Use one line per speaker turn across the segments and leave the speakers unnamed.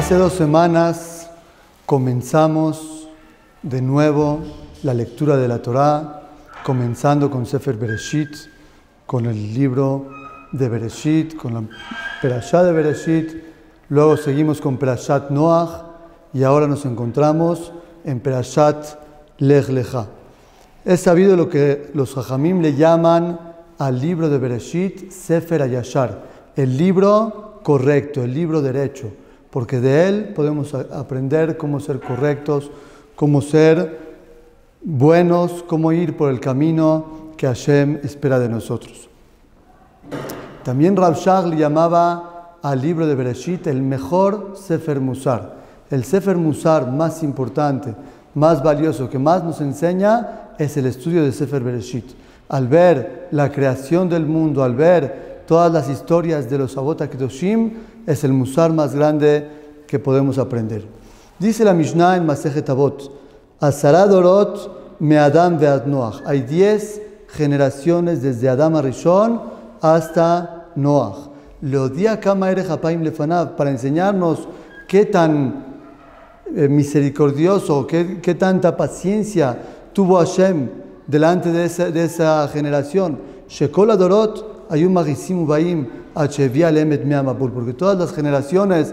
Hace 2 semanas comenzamos de nuevo la lectura de la Torá, comenzando con Sefer Bereshit, con el libro de Bereshit, con la Perashá de Bereshit, luego seguimos con Perashat Noach y ahora nos encontramos en Perashat Lech Lecha. Es sabido lo que los Jajamim le llaman al libro de Bereshit Sefer HaYashar, el libro correcto, el libro derecho, porque de él podemos aprender cómo ser correctos, cómo ser buenos, cómo ir por el camino que Hashem espera de nosotros. También Rav Shach le llamaba al libro de Bereshit el mejor Sefer Musar, el Sefer Musar más importante, más valioso, que más nos enseña, es el estudio de Sefer Bereshit. Al ver la creación del mundo, al ver todas las historias de los Avot HaKedoshim, es el Musar más grande que podemos aprender. Dice la Mishnah en Masejet Avot, Asara Dorot me Adam ve'ad Noach. Hay 10 generaciones desde Adam Arishon hasta Noach. Leodia kama erech hapaim lefanav, para enseñarnos qué tan misericordioso, qué tanta paciencia tuvo Hashem delante de esa generación. Shekol Adorot ayum magisim ubaim achevia lemet me'amabul, porque todas las generaciones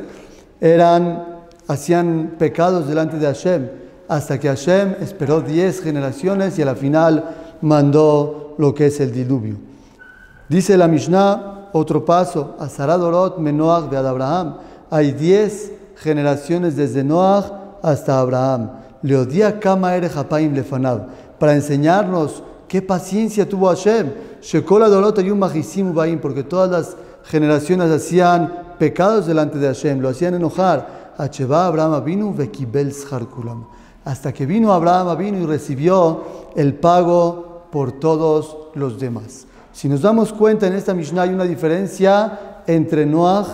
hacían pecados delante de Hashem, hasta que Hashem esperó 10 generaciones y a la final mandó lo que es el diluvio. Dice la Mishnah, otro paso, Asara Dorot me Noach ve'ad Abraham. Hay 10 generaciones desde Noach hasta Abraham. Leodia kama erech hapaim lefanav, para enseñarnos qué paciencia tuvo Hashem. Shekol Adorot ayum magisim ubaim, porque todas las generaciones hacían pecados delante de Hashem, lo hacían enojar. Acheva Abraham avinu vekibel schar kulam, hasta que vino Abraham avinu y recibió el pago por todos los demás. Si nos damos cuenta, en esta Mishnah hay una diferencia entre Noach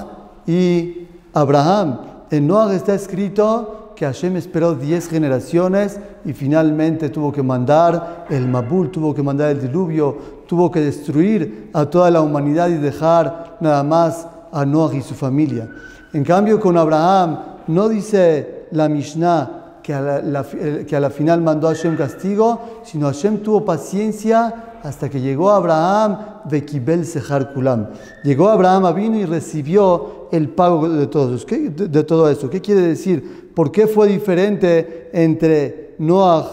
y Abraham. En Noach está escrito que Hashem esperó 10 generaciones y finalmente tuvo que mandar el Mabul, tuvo que mandar el diluvio, tuvo que destruir a toda la humanidad y dejar nada más a Noach y su familia. En cambio, con Abraham no dice la Mishnah que a la final mandó a Hashem castigo, sino Hashem tuvo paciencia hasta que llegó Abraham vekibel sechar kulam. Llegó Abraham avino y recibió el pago de todos. De todo eso. ¿Qué quiere decir? ¿Por qué fue diferente entre Noach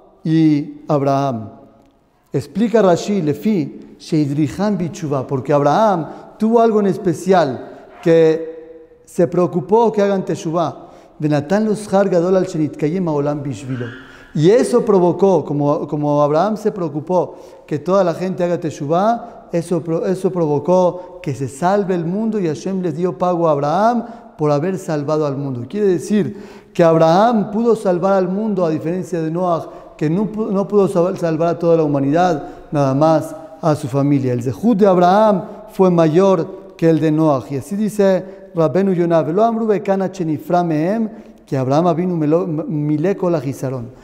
y Abraham? Explica Rashi, Lefi, sheidrihan bichuvah, porque Abraham tuvo algo en especial, que se preocupó que hagan teshuvah. Venatan los har gadol al shenitkayem haolam bishvilo. Y eso provocó, como Abraham se preocupó que toda la gente haga teshuvah, eso provocó que se salve el mundo, y Hashem les dio pago a Abraham por haber salvado al mundo. Quiere decir que Abraham pudo salvar al mundo, a diferencia de Noach, que no pudo salvar a toda la humanidad, nada más a su familia. El zehut de Abraham fue mayor que el de Noach. Y así dice Rabbeinu Yonah, velo amru bekana chenifra mehem, que Abraham avinu mileko la gizaron.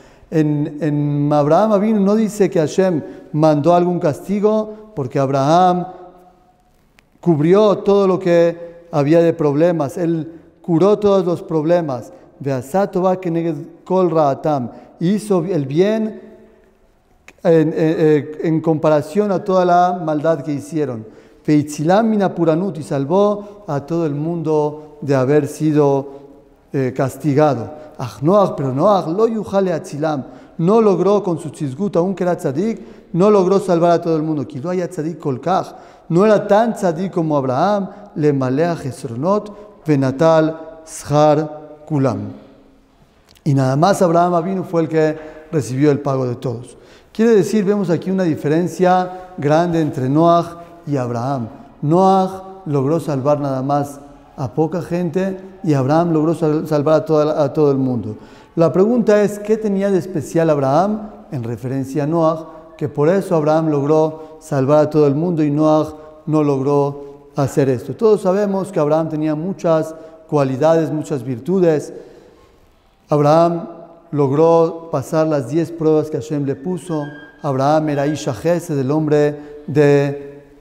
En Abraham avinu no dice que Hashem mandó algún castigo, porque Abraham cubrió todo lo que había de problemas, él curó todos los problemas. Hizo el bien en comparación a toda la maldad que hicieron. Y salvó a todo el mundo de haber sido castigado. Pero Noach lo yuhale atzilam, no logró con su tzizgut, aunque era tzadik, no logró salvar a todo el mundo. Que no haya tzadik kolkach, no era tan tzadik como Abraham, le malea jesronot venatal schar kulam. Y nada más Abraham avinu fue el que recibió el pago de todos. Quiere decir, vemos aquí una diferencia grande entre Noach y Abraham. Noach logró salvar nada más a poca gente y Abraham logró salvar a todo el mundo. La pregunta es, ¿qué tenía de especial Abraham? En referencia a Noach, que por eso Abraham logró salvar a todo el mundo y Noach no logró hacer esto. Todos sabemos que Abraham tenía muchas cualidades, muchas virtudes. Abraham logró pasar las 10 pruebas que Hashem le puso. Abraham era Isha Gesed, el hombre de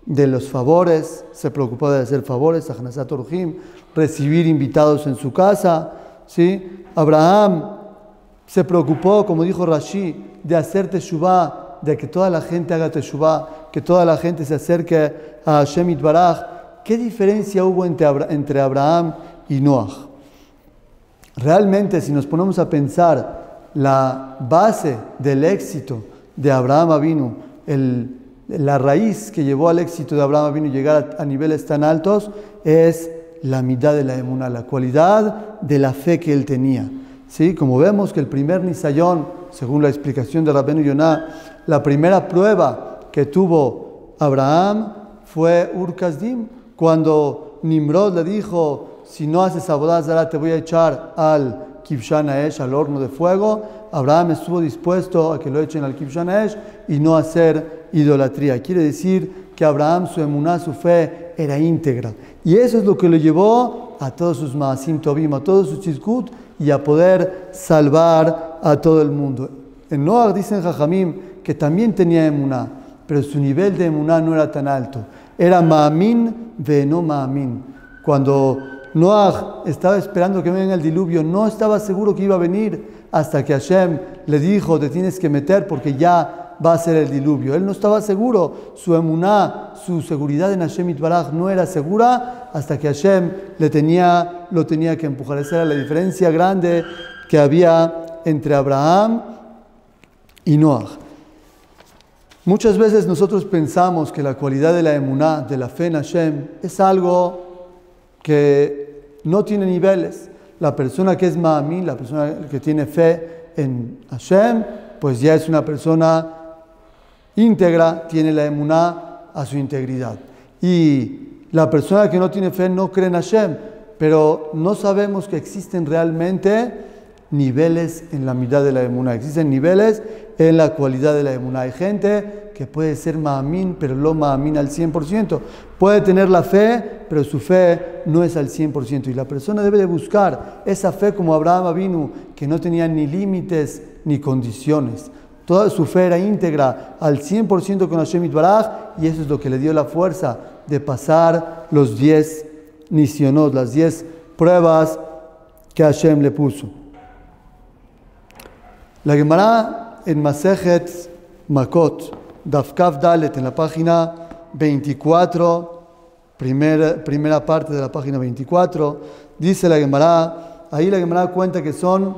de los favores, se preocupó de hacer favores, Achnasat Orjim, recibir invitados en su casa, ¿sí? Abraham se preocupó, como dijo Rashi, de hacer teshuvah, de que toda la gente haga teshuvah, que toda la gente se acerque a Hashem Yitbaraj. ¿Qué diferencia hubo entre Abraham y Noach? Realmente, si nos ponemos a pensar, la base del éxito de Abraham Avinu, la raíz que llevó al éxito de Abraham Avinu llegar a niveles tan altos, es la mitad de la emuná, la cualidad de la fe que él tenía. ¿Sí? Como vemos que el primer Nisayón, según la explicación de Rabbeinu Yonah, la primera prueba que tuvo Abraham fue Ur Kasdim, cuando Nimrod le dijo: si no haces Avodah Zarah te voy a echar al Kibshan Haesh, al horno de fuego. Abraham estuvo dispuesto a que lo echen al Kibshan Haesh y no hacer idolatría. Quiere decir que Abraham, su emuná, su fe, era íntegra. Y eso es lo que lo llevó a todos sus Maasim Tovim, a todos sus Tzidkut, y a poder salvar a todo el mundo. En Noach dicen Jajamim que también tenía emuná, pero su nivel de emuná no era tan alto. Era Ma'amin ve'eno Ma'amin. Cuando Noach estaba esperando que venga el diluvio, no estaba seguro que iba a venir, hasta que Hashem le dijo: te tienes que meter porque ya va a ser el diluvio. Él no estaba seguro, su emuná, su seguridad en Hashem Yitbaraj no era segura, hasta que Hashem lo tenía que empujar. Esa era la diferencia grande que había entre Abraham y Noach. Muchas veces nosotros pensamos que la cualidad de la emuná, de la fe en Hashem, es algo que no tiene niveles. La persona que es ma'amin, la persona que tiene fe en Hashem, pues ya es una persona íntegra, tiene la emuná a su integridad. Y la persona que no tiene fe no cree en Hashem, pero no sabemos que existen realmente niveles en la mitad de la emuná. Existen niveles en la cualidad de la emuná. Hay gente que puede ser ma'amin, pero no ma'amin al 100%. Puede tener la fe, pero su fe no es al 100%. Y la persona debe de buscar esa fe como Abraham Avinu, que no tenía ni límites ni condiciones. Toda su fe era íntegra al 100% con Hashem Yitbaraj, y eso es lo que le dio la fuerza de pasar los 10 nisionot, las 10 pruebas que Hashem le puso. La Gemara en Masejet Makot, Daf Kaf Dalet, en la página 24, primera parte de la página 24, dice la Gemara, ahí la Gemara cuenta que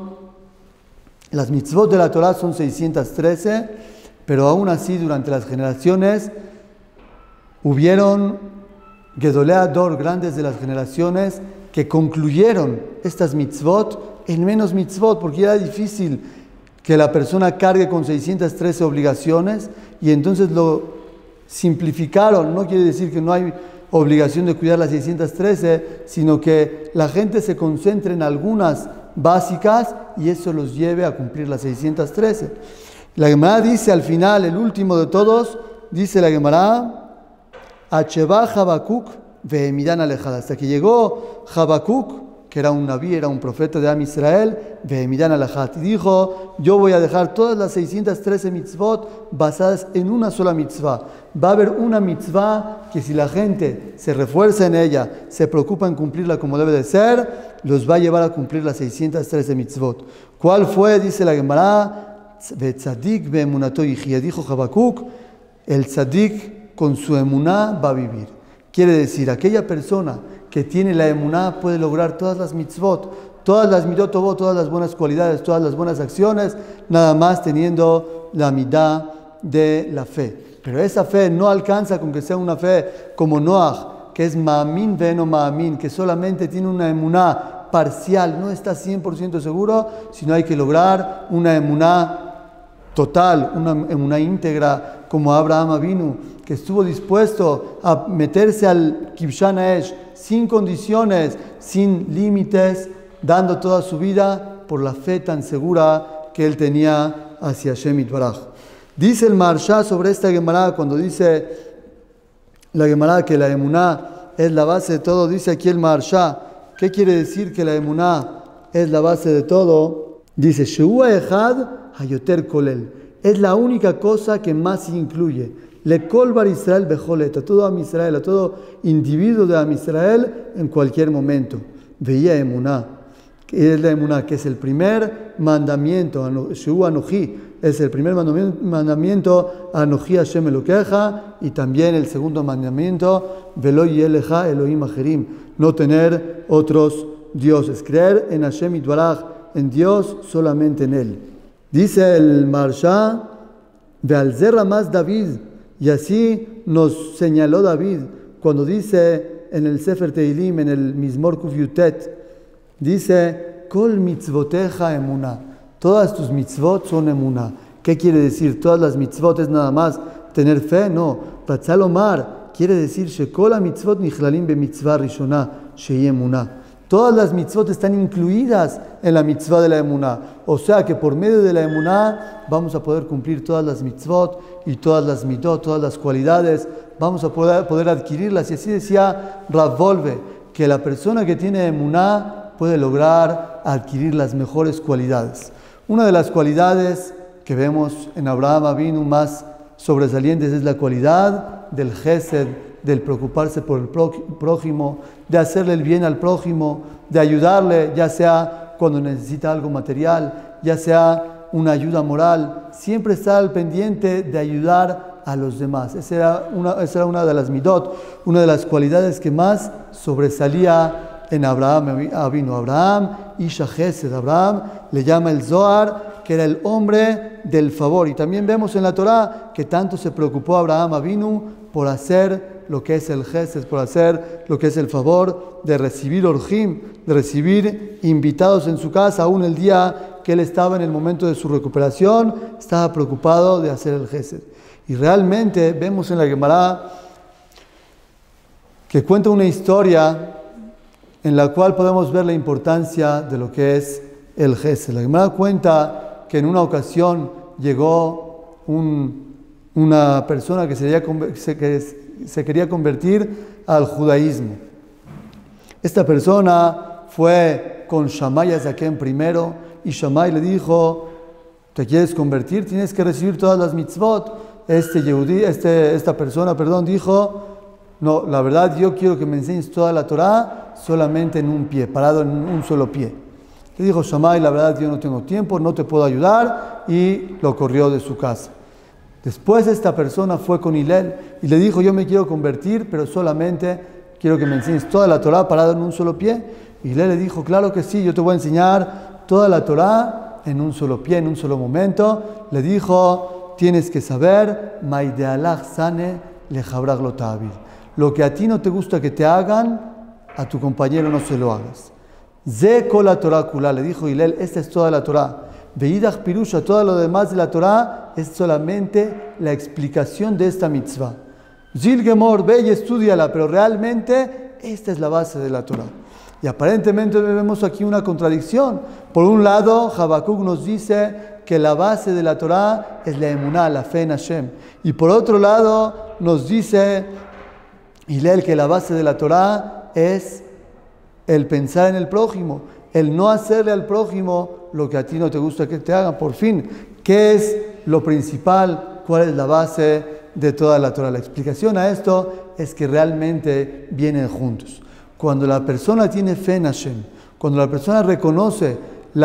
las mitzvot de la Torah son 613, pero aún así durante las generaciones hubieron Gedolei Ador, grandes de las generaciones, que concluyeron estas mitzvot en menos mitzvot, porque era difícil que la persona cargue con 613 obligaciones, y entonces lo simplificaron. No quiere decir que no hay obligación de cuidar las 613, sino que la gente se concentre en algunas básicas y eso los lleve a cumplir las 613. La Gemara dice al final, el último de todos, dice la Gemara: Acheva Habacuc vehemidan alejada. Hasta que llegó Habacuc, que era un nabí, era un profeta de Am Israel, vehemidan alejada, y dijo: yo voy a dejar todas las 613 mitzvot basadas en una sola mitzvah. Va a haber una mitzvah que si la gente se refuerza en ella, se preocupa en cumplirla como debe de ser, los va a llevar a cumplir las 613 mitzvot. ¿Cuál fue? Dice la Gemara: Tzadik beemunato yihya. Dijo Habacuc: el tzadik con su emuná va a vivir. Quiere decir, aquella persona que tiene la emuná puede lograr todas las mitzvot, todas las midot tovot, todas las buenas cualidades, todas las buenas acciones, nada más teniendo la midá de la fe. Pero esa fe no alcanza con que sea una fe como Noach, que es ma'amin ve'eno ma'amin, que solamente tiene una emuná parcial, no está 100% seguro, sino hay que lograr una emuná total, una emuná íntegra, como Abraham Avinu, que estuvo dispuesto a meterse al Kibshan Haesh sin condiciones, sin límites, dando toda su vida por la fe tan segura que él tenía hacia Hashem Yitbaraj. Dice el Maharsha sobre esta Gemara, cuando dice la Gemara que la emuná es la base de todo, dice aquí el Maharsha, ¿qué quiere decir que la emuná es la base de todo? Dice: Sheua Echad Hayoter Kolel, es la única cosa que más incluye. Le kol bar Israel bejolet, a todo Am Israel, a todo individuo de Am Israel en cualquier momento. Veía emuná, que es la emuná, que es el primer mandamiento, Sheu Anoji, es el primer mandamiento, Anoji Hashem Elokeja, y también el segundo mandamiento, Velo yeleja Elohim acherim, no tener otros dioses, creer en Hashem Yitbaraj, en Dios, solamente en Él. Dice el Marsha, Ve'al Ramaz David, y así nos señaló David, cuando dice en el Sefer Teilim, en el Mizmor Kuf Yutet, dice, Kol mitzvoteja emuná, todas tus mitzvot son emuná. ¿Qué quiere decir? Todas las mitzvot es nada más tener fe, no. Ratzal Omar quiere decir, Shekol mitzvot nichlalim be mitzvah rishona, shei emuná. Todas las mitzvot están incluidas en la mitzvah de la emuná. O sea que por medio de la emuná vamos a poder cumplir todas las mitzvot y todas las mitot, todas las cualidades. Vamos a poder adquirirlas. Y así decía Rav Wolbe, que la persona que tiene emuná puede lograr adquirir las mejores cualidades. Una de las cualidades que vemos en Abraham Avinu más sobresalientes es la cualidad del Gesed, del preocuparse por el prójimo, de hacerle el bien al prójimo, de ayudarle, ya sea cuando necesita algo material, ya sea una ayuda moral, siempre estar al pendiente de ayudar a los demás. Esa era una de las midot, una de las cualidades que más sobresalía en Abraham Avinu. Abraham, Isha Gesed, Abraham le llama el Zohar, que era el hombre del favor. Y también vemos en la Torá que tanto se preocupó Abraham Avinu por hacer lo que es el Gesed, por hacer lo que es el favor, de recibir orjim, de recibir invitados en su casa, aún el día que él estaba en el momento de su recuperación, estaba preocupado de hacer el Gesed. Y realmente vemos en la Gemara que cuenta una historia en la cual podemos ver la importancia de lo que es el Gesed. La Gemara cuenta que en una ocasión llegó una persona que se quería convertir al judaísmo. Esta persona fue con Shammai Azaken primero, y Shammai le dijo, ¿te quieres convertir? Tienes que recibir todas las mitzvot. Esta persona dijo, no, la verdad yo quiero que me enseñes toda la Torá solamente en un pie, parado en un solo pie. Le dijo Shammai, la verdad yo no tengo tiempo, no te puedo ayudar, y lo corrió de su casa. Después esta persona fue con Hillel y le dijo, yo me quiero convertir, pero solamente quiero que me enseñes toda la Torá parado en un solo pie. Y Hillel le dijo, claro que sí, yo te voy a enseñar toda la Torá en un solo pie, en un solo momento. Le dijo, tienes que saber, Maidealach Sane lejabrach lo ta'avid. Lo que a ti no te gusta que te hagan, a tu compañero no se lo hagas. Ze kol la Torá kula, le dijo Hillel, esta es toda la Torá. Veidach pirusha, todo lo demás de la Torá es solamente la explicación de esta mitzvah. Zil Gemor, ve y estúdiala, pero realmente esta es la base de la Torá. Y aparentemente vemos aquí una contradicción. Por un lado, Habacuc nos dice que la base de la Torá es la emuná, la fe en Hashem. Y por otro lado, nos dice Hillel que la base de la Torá es el pensar en el prójimo, el no hacerle al prójimo lo que a ti no te gusta que te hagan. Por fin, ¿qué es lo principal? ¿Cuál es la base de toda la Torá? La explicación a esto es que realmente vienen juntos. Cuando la persona tiene fe en Hashem, cuando la persona reconoce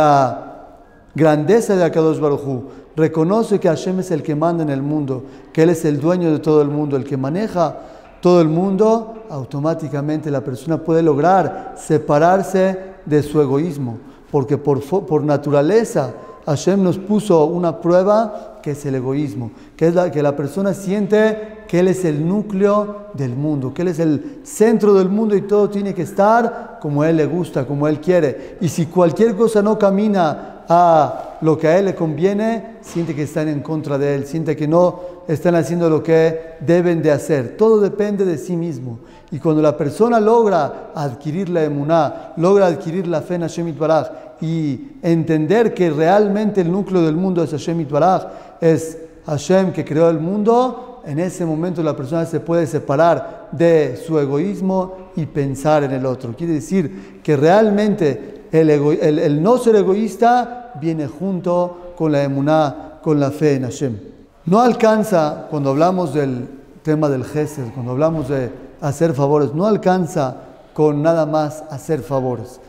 la grandeza de Akadosh Baruj Hu, reconoce que Hashem es el que manda en el mundo, que Él es el dueño de todo el mundo, el que maneja todo el mundo, automáticamente la persona puede lograr separarse de su egoísmo, porque por naturaleza Hashem nos puso una prueba que es el egoísmo, que es que la persona siente que Él es el núcleo del mundo, que Él es el centro del mundo y todo tiene que estar como a Él le gusta, como Él quiere. Y si cualquier cosa no camina a lo que a Él le conviene, siente que están en contra de Él, siente que no están haciendo lo que deben de hacer. Todo depende de sí mismo. Y cuando la persona logra adquirir la emuná, logra adquirir la fe en Hashem Yitbaraj y entender que realmente el núcleo del mundo es Hashem Yitbaraj, es Hashem que creó el mundo, en ese momento la persona se puede separar de su egoísmo y pensar en el otro. Quiere decir que realmente el no ser egoísta viene junto con la emuná, con la fe en Hashem. No alcanza, cuando hablamos del tema del gesed, cuando hablamos de hacer favores, no alcanza con nada más hacer favores,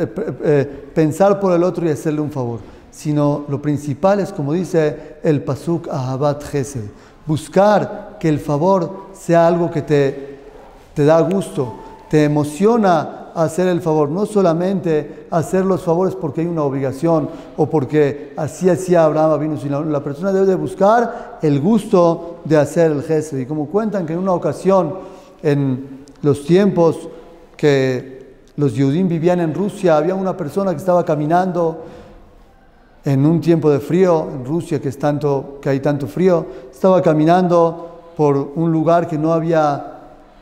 pensar por el otro y hacerle un favor, sino lo principal es, como dice el pasuk Ahavat Gesed, buscar que el favor sea algo que te da gusto, te emociona hacer el favor, no solamente hacer los favores porque hay una obligación o porque así hacía Abraham Avinu, sino la persona debe de buscar el gusto de hacer el gesed. Y como cuentan que en una ocasión, en los tiempos que los Yehudim vivían en Rusia, había una persona que estaba caminando en un tiempo de frío, en Rusia que hay tanto frío, estaba caminando por un lugar que no había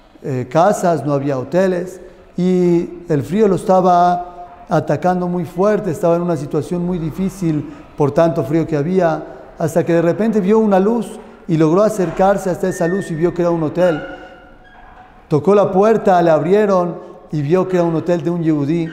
casas, no había hoteles, y el frío lo estaba atacando muy fuerte, estaba en una situación muy difícil por tanto frío que había, hasta que de repente vio una luz y logró acercarse hasta esa luz y vio que era un hotel. Tocó la puerta, le abrieron y vio que era un hotel de un yehudí.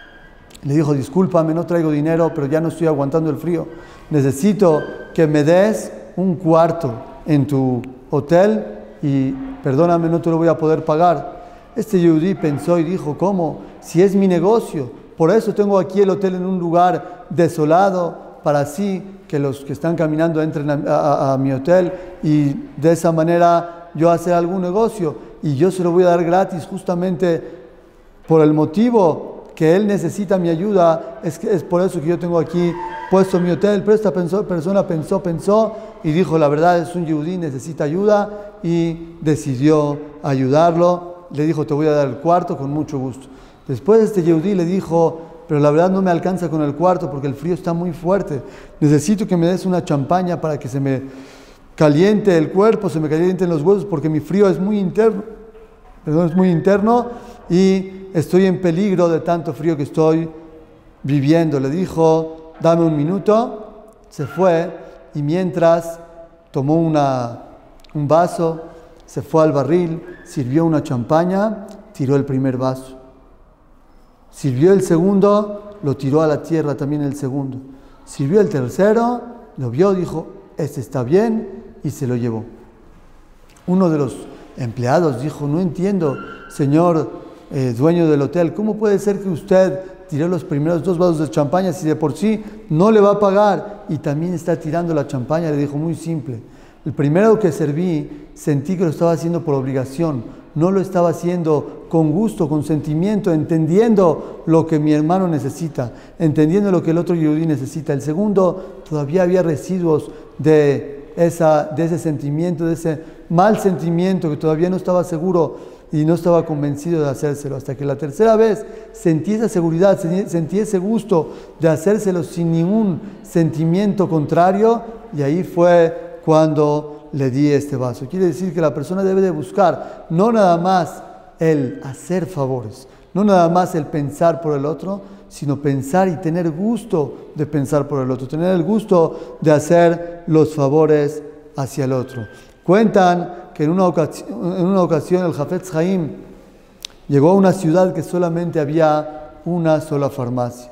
Le dijo: discúlpame, no traigo dinero, pero ya no estoy aguantando el frío. Necesito que me des un cuarto en tu hotel y perdóname, no te lo voy a poder pagar. Este yehudí pensó y dijo: ¿cómo? Si es mi negocio, por eso tengo aquí el hotel en un lugar desolado, para así que los que están caminando entren a mi hotel y de esa manera yo hacer algún negocio, y yo se lo voy a dar gratis justamente por el motivo que él necesita mi ayuda, es por eso que yo tengo aquí puesto mi hotel. Pero esta persona pensó y dijo: la verdad, es un yehudí, necesita ayuda, y decidió ayudarlo. Le dijo: te voy a dar el cuarto con mucho gusto. Después este yehudí le dijo: pero la verdad no me alcanza con el cuarto porque el frío está muy fuerte. Necesito que me des una champaña para que se me caliente el cuerpo, se me calienten los huesos, porque mi frío es muy interno. Es muy interno y estoy en peligro de tanto frío que estoy viviendo. Le dijo: dame un minuto. Se fue y mientras tomó un vaso, se fue al barril, sirvió una champaña, tiró el primer vaso. Sirvió el segundo, lo tiró a la tierra también el segundo. Sirvió el tercero, lo vio, dijo: este está bien, y se lo llevó. Uno de los empleados dijo: no entiendo, señor dueño del hotel, ¿cómo puede ser que usted tiró los primeros 2 vasos de champaña si de por sí no le va a pagar y también está tirando la champaña? Le dijo: muy simple. El primero que serví, sentí que lo estaba haciendo por obligación, no lo estaba haciendo con gusto, con sentimiento, entendiendo lo que mi hermano necesita, entendiendo lo que el otro yehudí necesita. El segundo, todavía había residuos de ese sentimiento, de ese mal sentimiento, que todavía no estaba seguro y no estaba convencido de hacérselo. Hasta que la tercera vez sentí esa seguridad, sentí ese gusto de hacérselo sin ningún sentimiento contrario, y ahí fue cuando le di este vaso. Quiere decir que la persona debe de buscar no nada más el hacer favores, no nada más el pensar por el otro, sino pensar y tener gusto de pensar por el otro, tener el gusto de hacer los favores hacia el otro. Cuentan que en una ocasión el Hafetz Haim llegó a una ciudad que solamente había una sola farmacia.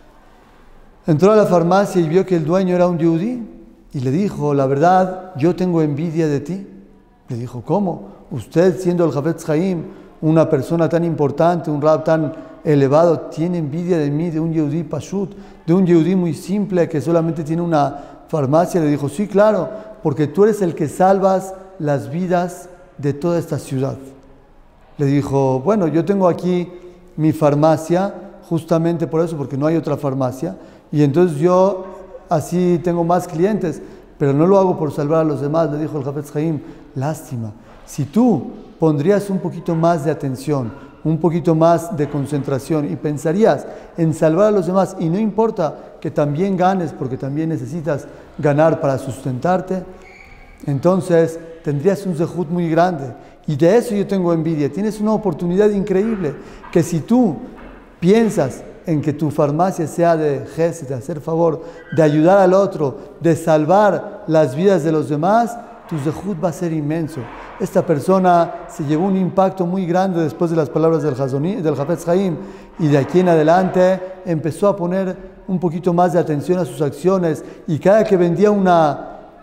Entró a la farmacia y vio que el dueño era un yehudí. Y le dijo: la verdad, yo tengo envidia de ti. Le dijo: ¿cómo? Usted, siendo el Hafetz Haim, una persona tan importante, un rab tan elevado, tiene envidia de mí, de un yehudí pashut, de un yehudí muy simple que solamente tiene una farmacia. Le dijo: sí, claro, porque tú eres el que salvas las vidas de toda esta ciudad. Le dijo: bueno, yo tengo aquí mi farmacia, justamente por eso, porque no hay otra farmacia, y entonces yo así tengo más clientes, pero no lo hago por salvar a los demás. Le dijo el Hafetz Haim: lástima, si tú pondrías un poquito más de atención, un poquito más de concentración y pensarías en salvar a los demás, y no importa que también ganes, porque también necesitas ganar para sustentarte, entonces tendrías un zehut muy grande. Y de eso yo tengo envidia. Tienes una oportunidad increíble, que si tú piensas en que tu farmacia sea de gesed, de hacer favor, de ayudar al otro, de salvar las vidas de los demás, tu zehut va a ser inmenso. Esta persona se llevó un impacto muy grande después de las palabras del Hafetz Haim, y de aquí en adelante empezó a poner un poquito más de atención a sus acciones, y cada que vendía una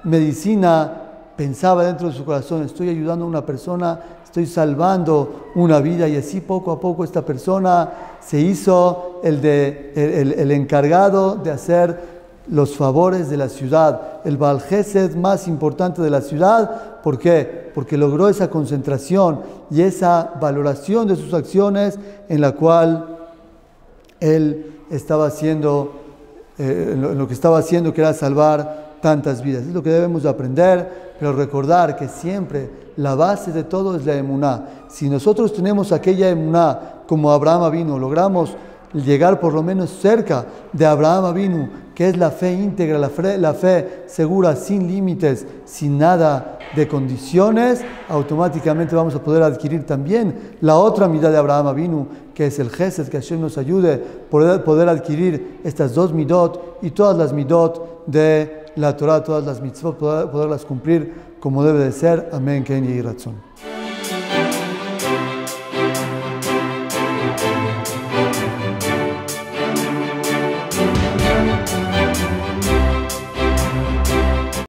medicina, pensaba dentro de su corazón, estoy ayudando a una persona, estoy salvando una vida, y así poco a poco esta persona se hizo el encargado de hacer los favores de la ciudad, el Baal Gesed más importante de la ciudad. ¿Por qué? Porque logró esa concentración y esa valoración de sus acciones en la cual él estaba haciendo, lo que estaba haciendo, que era salvar tantas vidas. Es lo que debemos de aprender, pero recordar que siempre la base de todo es la emuná. Si nosotros tenemos aquella emuná como Abraham Avinu, logramos llegar por lo menos cerca de Abraham Avinu, que es la fe íntegra, la fe segura, sin límites, sin nada de condiciones, automáticamente vamos a poder adquirir también la otra mitad de Abraham Avinu, que es el Gesed, que Hashem nos ayude poder adquirir estas dos midot y todas las midot de la Torah, todas las mitzvot, poderlas cumplir como debe de ser. Amén, Ken y Ratzon.